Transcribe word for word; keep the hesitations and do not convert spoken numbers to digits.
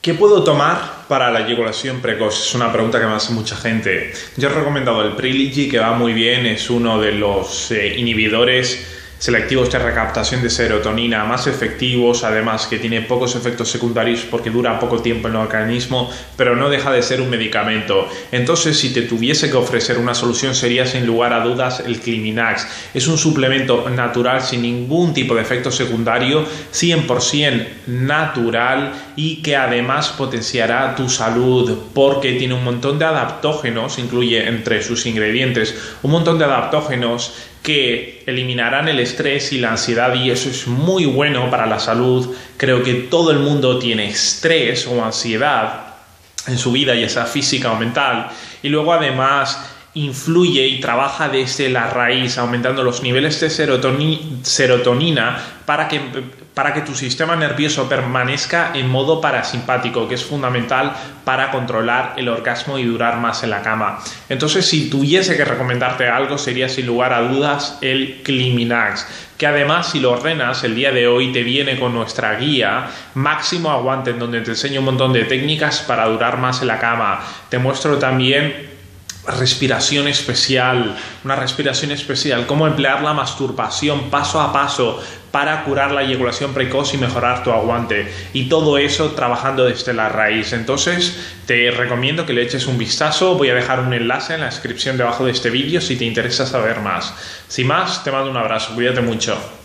¿Qué puedo tomar para la eyaculación precoz? Es una pregunta que me hace mucha gente. Yo he recomendado el Privilegy, que va muy bien, es uno de los eh, inhibidores selectivos de recaptación de serotonina más efectivos, además que tiene pocos efectos secundarios porque dura poco tiempo en el organismo, pero no deja de ser un medicamento. Entonces, si te tuviese que ofrecer una solución, sería sin lugar a dudas el Climinax. Es un suplemento natural sin ningún tipo de efecto secundario, cien por ciento natural, y que además potenciará tu salud porque tiene un montón de adaptógenos, incluye entre sus ingredientes un montón de adaptógenos que eliminarán el estrés y la ansiedad, y eso es muy bueno para la salud. Creo que todo el mundo tiene estrés o ansiedad en su vida, ya sea física o mental, y luego además influye y trabaja desde la raíz, aumentando los niveles de serotoni- serotonina para que, para que tu sistema nervioso permanezca en modo parasimpático, que es fundamental para controlar el orgasmo y durar más en la cama. Entonces, si tuviese que recomendarte algo, sería sin lugar a dudas el Climinax, que además, si lo ordenas el día de hoy, te viene con nuestra guía Máximo Aguante, en donde te enseño un montón de técnicas para durar más en la cama. Te muestro también respiración especial, una respiración especial, cómo emplear la masturbación paso a paso para curar la eyaculación precoz y mejorar tu aguante, y todo eso trabajando desde la raíz. Entonces te recomiendo que le eches un vistazo. Voy a dejar un enlace en la descripción debajo de este vídeo si te interesa saber más. Sin más, te mando un abrazo, cuídate mucho.